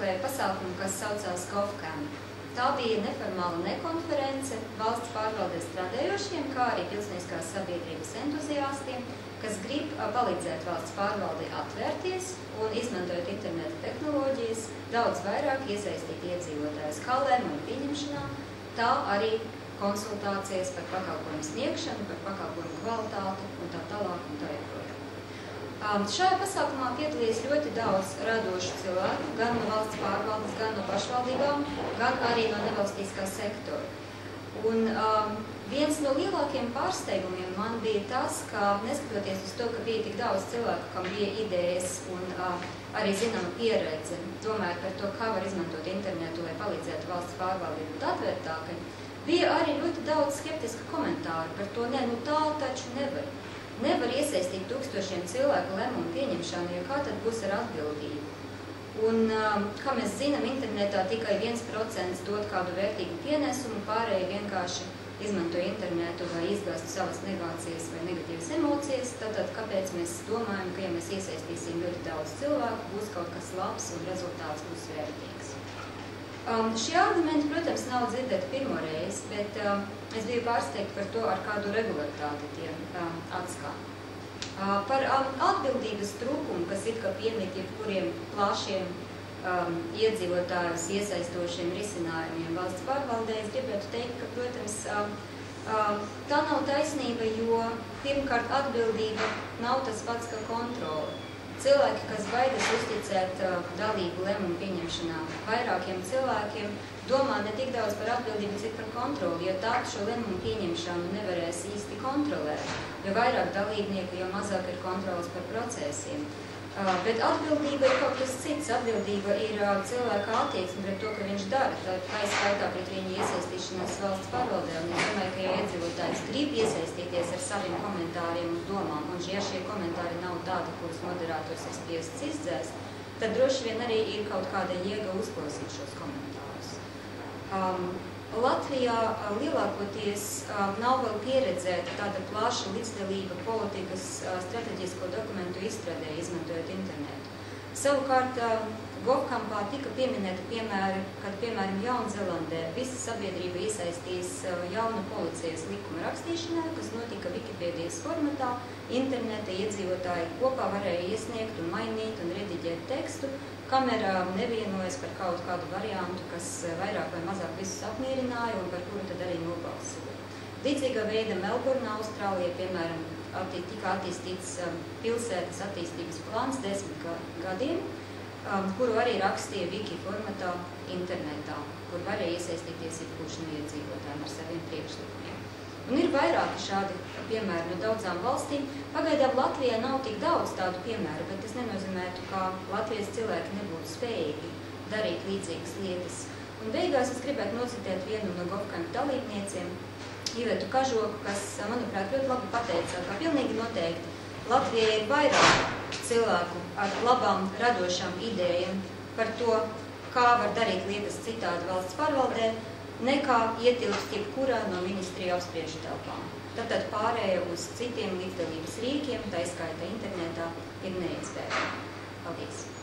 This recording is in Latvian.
apmeklēju pasākumu, kas saucās GovCamp. Tā bija neformāla nekonference valsts pārvaldē strādājošiem, kā arī pilsoniskās sabiedrības entuziastiem, kas grib palīdzēt valsts pārvaldē atvērties un, izmantojot interneta tehnoloģijas, daudz vairāk iesaistīt iedzīvotājus kā lēmumu pieņemšanā, tā arī konsultācijas par pakalpojumu sniegšanu, par pakalpojumu kvalitāti un tā tālāk un tā joprojām. Šajā pasākumā piedalījās ļoti daudz radošu cilvēku, gan no valsts pārvaldes, gan no pašvaldībām, gan arī no nevalstiskā sektora. Un viens no lielākiem pārsteigumiem man bija tas, ka neskatoties uz to, ka bija tik daudz cilvēku, kam bija idejas un arī zināma pieredze, domājot par to, kā var izmantot internetu, lai palīdzētu valsts pārvaldē būt atvērtākai, bija arī ļoti daudz skeptiska komentāru par to, nu tā taču nevar. Nevar iesaistīt tūkstošiem cilvēku lēmumu pieņemšanu, jo kā tad būs ar atbildību? Un, kā mēs zinām, internetā tikai 1% dod kādu vērtīgu pienesumu, pārējie vienkārši izmanto internetu, lai izgāstu savas negācijas vai negatīvas emocijas. Tātad, kāpēc mēs domājam, ka, ja mēs iesaistīsim ļoti daudz cilvēku, būs kaut kas labs un rezultāts būs vērtīgs? Šie argumenti, protams, nav dzirdēti pirmoreiz, bet es biju pārsteigta par to, ar kādu regularitāti tie atskan. Par atbildības trūkumu, kas it kā piemīt jebkuriem plašiem iedzīvotājus iesaistošiem risinājumiem valsts pārvaldē, es gribētu teikt, ka, protams, tā nav taisnība, jo pirmkārt atbildība nav tas pats kā kontrole. Cilvēki, kas baidas uzticēt dalību lēmumu pieņemšanā vairākiem cilvēkiem, domā ne tik daudz par atbildību, cik par kontroli, jo tā šo lēmumu pieņemšanu nevarēs īsti kontrolēt. Jo vairāk dalībnieku, jo mazāk ir kontrolas par procesiem. Bet atbildība ir kaut kas cits. Atbildība ir cilvēka attieksme pret to, ka viņš dara. Tā ir skaitā pret viņa iesaistīšanās valsts pārvaldē. Un es domāju, ka ja iedzīvotājs grib iesaistīties ar saviem komentāriem un domām, un ja šie komentāri nav tādi, kurus moderators ir spiests izdzēst, tad droši vien arī ir kaut kāda jēga uzklausīt šos komentārus. Latvijā lielākoties nav vēl pieredzēta tāda plaša līdzdalība politikas strateģisko dokumentu izstrādē, izmantojot internetu. Savukārt, GovCampā tika pieminēti piemēri, kad, piemēram, Jaunzēlandē visa sabiedrība iesaistīs jaunu policijas likuma rakstīšanā, kas notika Wikipēdijas formatā. Interneta iedzīvotāji kopā varēja iesniegt un mainīt un rediģēt tekstu, kamēr nevienojas par kaut kādu variantu, kas vairāk vai mazāk visus apmierināja un par kuru tad arī nobalsoja. Līdzīgā veida Melburnā, Austrālijā, piemēram, tika attīstīts pilsētas attīstības plāns 10 gadiem, kuru arī rakstīja Wiki formatā internetā, kur varēja iesaistīties jebkurš no iedzīvotājiem ar saviem priekšlikumiem. Un ir vairāki šādi piemēri no daudzām valstīm. Pagaidām Latvijā nav tik daudz tādu piemēru, bet tas nenozīmētu, ka Latvijas cilvēki nebūtu spējīgi darīt līdzīgas lietas. Un beigās es gribētu nocitēt vienu no GovCamp dalībnieciem, Ivetu Kažoku, kas, manuprāt, ļoti labi pateica, ka pilnīgi noteikti Latvijai ir vairāk cilvēku ar labām, radošām idejām par to, kā var darīt lietas citādi valsts pārvaldē, nekā ietilpst jebkurā no ministriju apspriežu telpām. Tātad pārēja uz citiem līdzdalības rīkiem, tā izskaita internetā, ir neiespējama. Paldies!